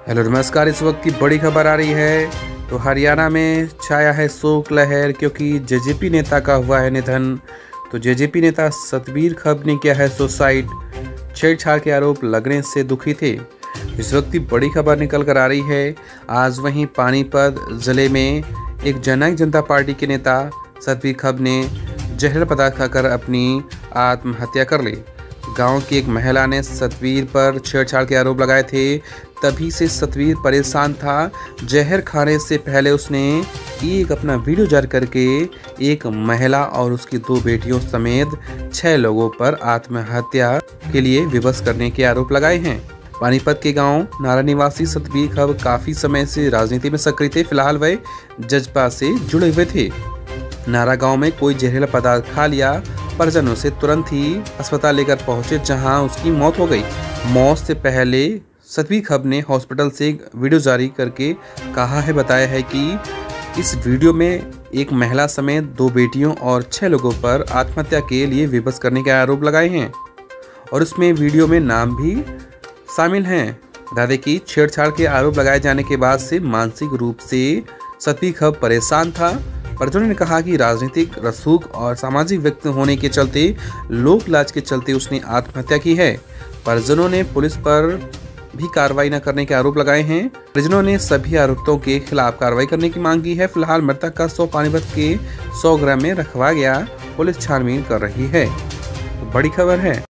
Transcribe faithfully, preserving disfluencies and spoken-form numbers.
Hello नमस्कार। इस वक्त की बड़ी खबर आ रही है। तो हरियाणा में छाया है शोक लहर क्योंकि जेजेपी नेता का हुआ है निधन। तो जेजेपी नेता सतबीर खब ने किया है सुसाइड। छेड़छाड़ के आरोप लगने से दुखी थे। इस वक्त की बड़ी खबर निकल कर आ रही है। आज वहीं पानीपत जिले में एक जननायक जनता पार्टी के नेता सतबीर खब ने जहर पदार्थ खाकर अपनी आत्महत्या कर ली। गांव की एक महिला ने सतबीर पर छेड़छाड़ के आरोप लगाए थे। तभी से सतबीर परेशान था। जहर खाने से पहले उसने एक अपना वीडियो जारी करके एक महिला और उसकी दो बेटियों समेत छह लोगों पर आत्महत्या के लिए विवश करने के आरोप लगाए हैं। पानीपत के गांव नारा निवासी सतबीर खब काफी समय से राजनीति में सक्रिय थे। फिलहाल वह जजपा से जुड़े हुए थे। नारा गांव में कोई जहरीला पदार्थ खा लिया। परिजनों से तुरंत ही अस्पताल लेकर पहुंचे, जहां उसकी मौत हो गई। मौत से पहले सतबीर खब ने हॉस्पिटल से एक वीडियो जारी करके कहा है बताया है कि इस वीडियो में एक महिला समेत दो बेटियों और छह लोगों पर आत्महत्या के लिए विवश करने के आरोप लगाए हैं और उसमें वीडियो में नाम भी शामिल हैं। बता दें कि छेड़छाड़ के आरोप लगाए जाने के बाद से मानसिक रूप से सतबीर खब परेशान था। परिजनों ने कहा कि राजनीतिक रसूख और सामाजिक व्यक्ति होने के चलते लोक लाज के चलते उसने आत्महत्या की है। परिजनों ने पुलिस पर भी कार्रवाई न करने के आरोप लगाए हैं। परिजनों ने सभी आरोपितों के खिलाफ कार्रवाई करने की मांग की है। फिलहाल मृतक का शव पानीपत के सौ ग्राम में रखवा गया। पुलिस छानबीन कर रही है। तो बड़ी खबर है।